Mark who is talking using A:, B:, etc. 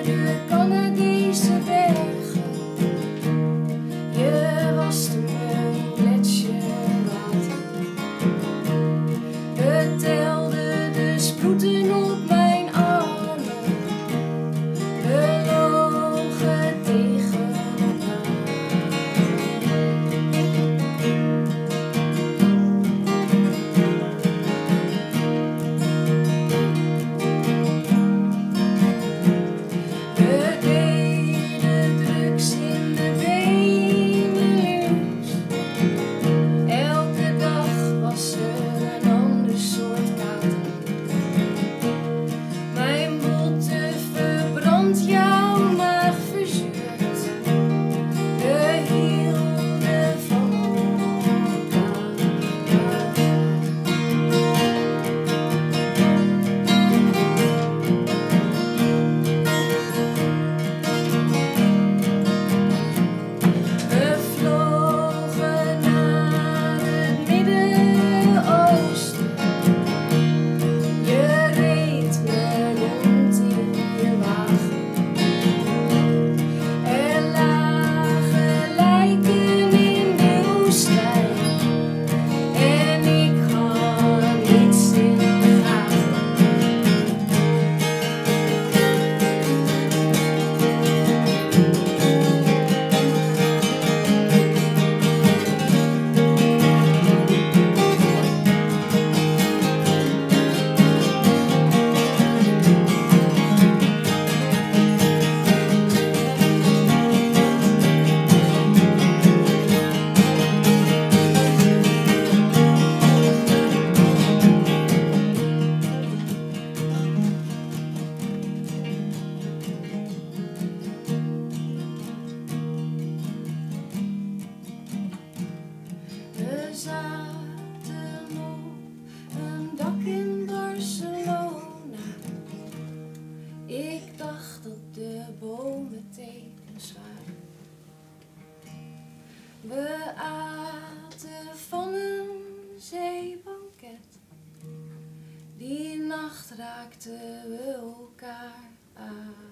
A: de Canadese bergen. Je waste mijn gletsjerwater. Het telde de sproeten op mijn armen. We logen tegen elkaar. We deden drugs in de Benelux. Elke dag was er een ander soort kater. Mijn botte verbrandt, jouw maag verzuurt. We hielden van elkaar. We vlogen naar het Midden-Oosten. Je reed me rond in je wagen. Er lagen lijken in de woestijn. En ik had niets in de gaten. We zaten op een dak in Barcelona. Ik dacht dat de bomen tekens waren. We aten van een zeebanket. Die nacht raakten we elkaar aan.